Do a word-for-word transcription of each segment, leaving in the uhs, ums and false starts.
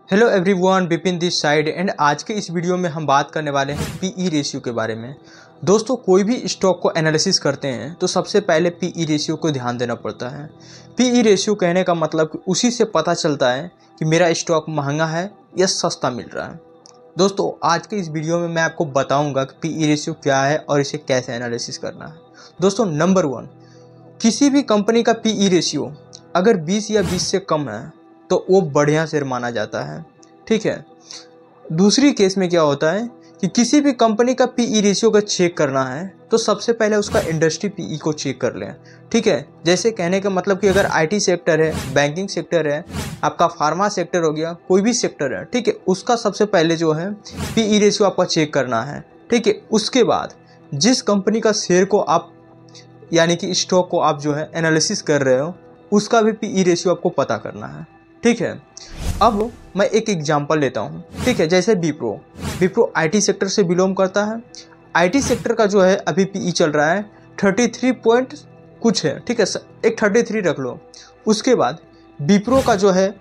Hello everyone, Vipin this side and आज के इस वीडियो में हम बात करने वाले हैं पीई रेशियो के बारे में। दोस्तों, कोई भी स्टॉक को एनालिसिस करते हैं तो सबसे पहले पीई रेशियो को ध्यान देना पड़ता है। पीई रेशियो कहने का मतलब कि उसी से पता चलता है कि मेरा स्टॉक महंगा है या सस्ता मिल रहा है। दोस्तों, आज के इस वीडियो में मैं आपको बताऊंगा कि पीई रेशियो क्या है और इसे कैसे एनालिसिस करना है। दोस्तों, नंबर वन, किसी भी कंपनी का पीई रेशियो अगर बीस या बीस से कम है तो वो बढ़िया शेयर माना जाता है। ठीक है। दूसरी केस में क्या होता है कि किसी भी कंपनी का पीई रेशियो का चेक करना है तो सबसे पहले उसका इंडस्ट्री पीई को चेक कर लें। ठीक है। जैसे कहने का मतलब कि अगर आईटी सेक्टर है, बैंकिंग सेक्टर है, आपका फार्मा सेक्टर हो गया, कोई भी सेक्टर है, ठीक है, उसका सबसे पहले जो है पीई रेशियो आपका चेक करना है। ठीक है। उसके बाद जिस कंपनी का शेयर को आप यानी कि स्टॉक को आप जो है एनालिसिस कर रहे हो उसका भी पीई रेशियो आपको पता करना है। ठीक है। अब मैं एक एग्जांपल लेता हूँ। ठीक है। जैसे विप्रो विप्रो आईटी सेक्टर से बिलोंग करता है। आईटी सेक्टर का जो है अभी पीई चल रहा है तैंतीस पॉइंट कुछ है। ठीक है, एक तैंतीस रख लो। उसके बाद विप्रो का जो है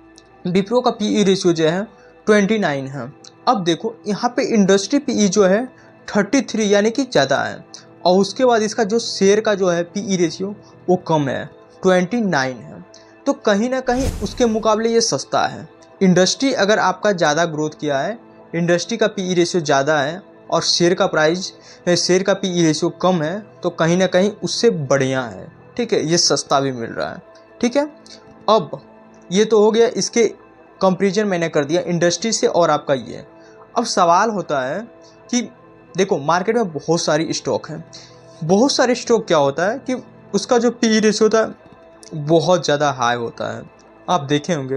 विप्रो का पीई रेशियो जो है उनतीस है। अब देखो यहाँ पे इंडस्ट्री पीई जो है तैंतीस यानी कि ज़्यादा है, और उसके बाद इसका जो शेयर का जो है पीई रेशियो वो कम है, उनतीस है। तो कहीं ना कहीं उसके मुकाबले ये सस्ता है। इंडस्ट्री अगर आपका ज़्यादा ग्रोथ किया है, इंडस्ट्री का पीई रेशियो ज़्यादा है और शेयर का प्राइस शेयर का पीई रेशियो कम है, तो कहीं ना कहीं उससे बढ़िया है। ठीक है, ये सस्ता भी मिल रहा है। ठीक है। अब ये तो हो गया, इसके कंपैरिजन मैंने कर दिया इंडस्ट्री से और आपका ये। अब सवाल होता है कि देखो मार्केट में बहुत सारी स्टॉक हैं। बहुत सारे स्टॉक क्या होता है कि उसका जो पीई रेशियो होता है बहुत ज़्यादा हाई होता है। आप देखे होंगे,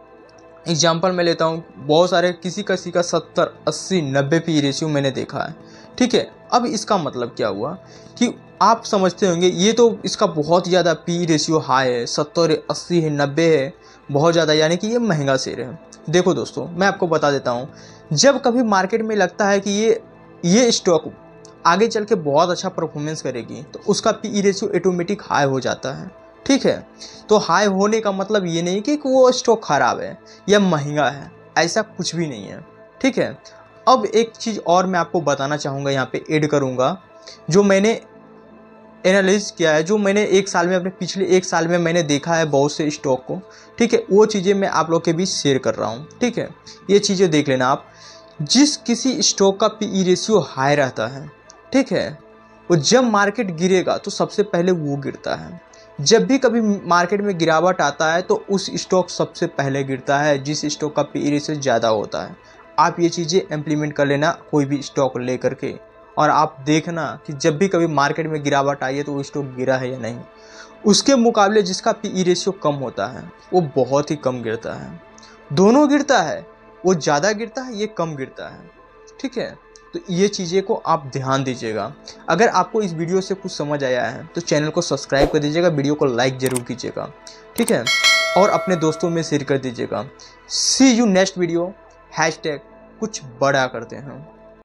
एग्जांपल मैं लेता हूँ, बहुत सारे किसी किसी का सत्तर अस्सी नब्बे पी रेशियो मैंने देखा है। ठीक है। अब इसका मतलब क्या हुआ कि आप समझते होंगे ये तो इसका बहुत ज़्यादा पी रेशियो हाई है, सत्तर अस्सी है, नब्बे है, बहुत ज़्यादा, यानी कि ये महंगा शेयर है। देखो दोस्तों, मैं आपको बता देता हूँ, जब कभी मार्केट में लगता है कि ये ये स्टॉक आगे चल के बहुत अच्छा परफॉर्मेंस करेगी तो उसका पी रेशियो ऑटोमेटिक हाई हो जाता है। ठीक है। तो हाई होने का मतलब ये नहीं कि वो स्टॉक खराब है या महंगा है, ऐसा कुछ भी नहीं है। ठीक है। अब एक चीज़ और मैं आपको बताना चाहूँगा, यहाँ पे ऐड करूँगा, जो मैंने एनालाइज किया है, जो मैंने एक साल में अपने पिछले एक साल में मैंने देखा है बहुत से स्टॉक को। ठीक है। वो चीज़ें मैं आप लोग के बीच शेयर कर रहा हूँ। ठीक है। ये चीज़ें देख लेना आप। जिस किसी स्टॉक का पीई रेशियो हाई रहता है, ठीक है, वो जब मार्केट गिरेगा तो सबसे पहले वो गिरता है। जब भी कभी मार्केट में गिरावट आता है तो उस स्टॉक सबसे पहले गिरता है जिस स्टॉक का पीई रेशियो ज़्यादा होता है। आप ये चीज़ें इम्प्लीमेंट कर लेना कोई भी स्टॉक ले करके, और आप देखना कि जब भी कभी मार्केट में गिरावट आई है तो वो स्टॉक गिरा है या नहीं। उसके मुकाबले जिसका पीई रेशियो कम होता है वो बहुत ही कम गिरता है। दोनों गिरता है, वो ज़्यादा गिरता है, ये कम गिरता है। ठीक है। तो ये चीज़ें को आप ध्यान दीजिएगा। अगर आपको इस वीडियो से कुछ समझ आया है तो चैनल को सब्सक्राइब कर दीजिएगा, वीडियो को लाइक ज़रूर कीजिएगा। ठीक है। और अपने दोस्तों में शेयर कर दीजिएगा। See you next video. Hashtag कुछ बड़ा करते हैं।